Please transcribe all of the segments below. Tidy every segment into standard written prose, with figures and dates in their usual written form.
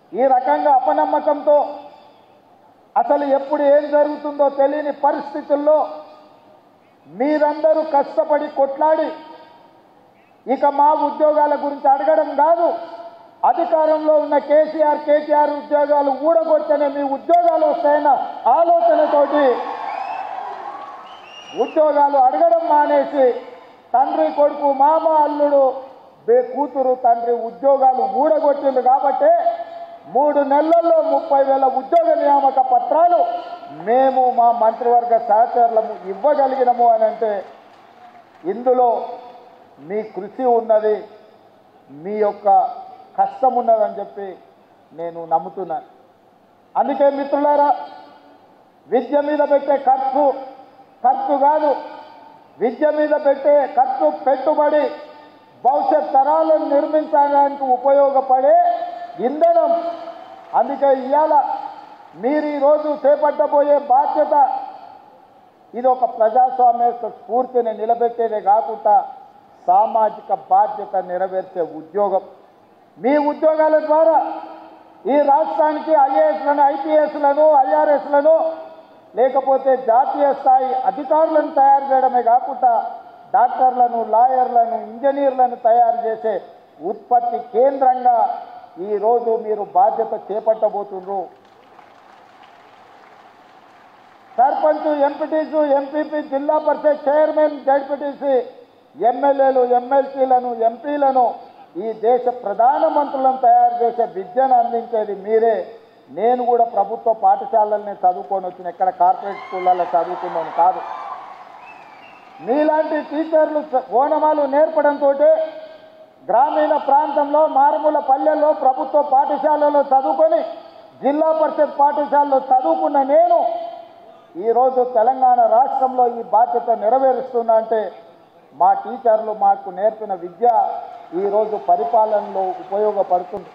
ఈ రకంగా అపనమ్మకంతో అసలు ఎప్పుడు ఏం జరుగుతుందో తెలియని పరిస్థితుల్లో మీరందరూ కష్టపడి కొట్లాడి ఇక మా ఉద్యోగాల గురించి అడగడం కాదు, అధికారంలో ఉన్న కేసీఆర్ ఉద్యోగాలు ఊడగొట్టనే మీ ఉద్యోగాలు వస్తాయన్న ఆలోచనతోటి ఉద్యోగాలు అడగడం మానేసి తండ్రి కొడుకు మామ అల్లుడు కూతురు తండ్రి ఉద్యోగాలు ఊడగొట్టింది కాబట్టి 3 నెలల్లో 30,000 ఉద్యోగ నియామక పత్రాలు మేము మా మంత్రివర్గ సహచరులము ఇవ్వగలిగినము అని అంటే ఇందులో మీ కృషి ఉన్నది, మీ యొక్క కష్టం ఉన్నదని చెప్పి నేను నమ్ముతున్నాను. అందుకే మిత్రులారా, విద్య మీద పెట్టే ఖర్చు కాదు, విద్య మీద పెట్టే ఖర్చు పెట్టుబడి భవిష్యత్ తరాలను నిర్మించడానికి ఉపయోగపడే ఇంధనం. అందుకే ఇవాళ మీరు ఈరోజు చేపట్టబోయే బాధ్యత ఇది ఒక ప్రజాస్వామ్య స్ఫూర్తిని నిలబెట్టేదే కాకుండా సామాజిక బాధ్యత నెరవేర్చే ఉద్యోగం. మీ ఉద్యోగాల ద్వారా ఈ రాష్ట్రానికి ఐఏఎస్లను ఐపీఎస్లను ఐఆర్ఎస్లను లేకపోతే జాతీయ స్థాయి అధికారులను తయారు చేయడమే కాకుండా డాక్టర్లను లాయర్లను ఇంజనీర్లను తయారు చేసే ఉత్పత్తి కేంద్రంగా ఈరోజు మీరు బాధ్యత చేపట్టబోతున్నారు. సర్పంచ్ ఎంపీటీసు ఎంపీపీ జిల్లా పరిషత్ చైర్మన్ జడ్పీటీసీ ఎమ్మెల్యేలు ఎమ్మెల్సీలను ఎంపీలను ఈ దేశ ప్రధానమంత్రులను తయారు చేసే విద్యను అందించేది మీరే. నేను కూడా ప్రభుత్వ పాఠశాలల్ని చదువుకొని వచ్చిన ఎక్కడ కార్పొరేట్ స్కూళ్ళల్లో చదువుకున్నాను కాదు. మీలాంటి టీచర్లు ఓనమాలు నేర్పడంతో గ్రామీణ ప్రాంతంలో మారుమూల పల్లెల్లో ప్రభుత్వ పాఠశాలలో చదువుకొని జిల్లా పరిషత్ పాఠశాలలో చదువుకున్న నేను ఈరోజు తెలంగాణ రాష్ట్రంలో ఈ బాధ్యత నెరవేరుస్తున్నా అంటే మా టీచర్లు మాకు నేర్పిన విద్య ఈరోజు పరిపాలనలో ఉపయోగపడుతుంది.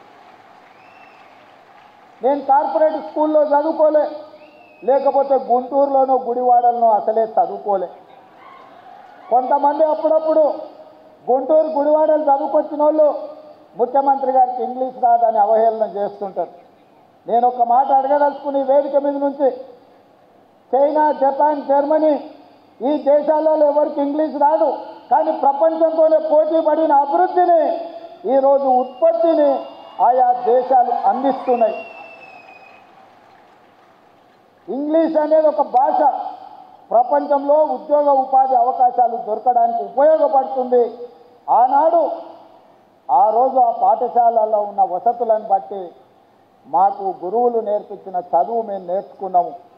నేను కార్పొరేట్ స్కూల్లో చదువుకోలే, లేకపోతే గుంటూరులోనో గుడివాడలోనో అసలే చదువుకోలే. కొంతమంది అప్పుడప్పుడు గుంటూరు గుడివాడలు చదువుకొచ్చిన వాళ్ళు ముఖ్యమంత్రి గారికి ఇంగ్లీష్ రాదని అవహేళన చేస్తుంటారు. నేను ఒక మాట అడగదలుచుకుని వేదిక మీద నుంచి, చైనా, జపాన్, జర్మనీ ఈ దేశాలలో ఎవరికి ఇంగ్లీష్ రాదు, కానీ ప్రపంచంతోనే పోటీ పడిన అభివృద్ధిని ఈరోజు ఉత్పత్తిని ఆయా దేశాలు అందిస్తున్నాయి. ఇంగ్లీష్ అనేది ఒక భాష ప్రపంచంలో ఉద్యోగ ఉపాధి అవకాశాలు దొరకడానికి ఉపయోగపడుతుంది. ఆనాడు ఆ రోజు ఆ పాఠశాలలో ఉన్న వసతులను బట్టి మాకు గురువులు నేర్పించిన చదువు మేము నేర్చుకున్నాము.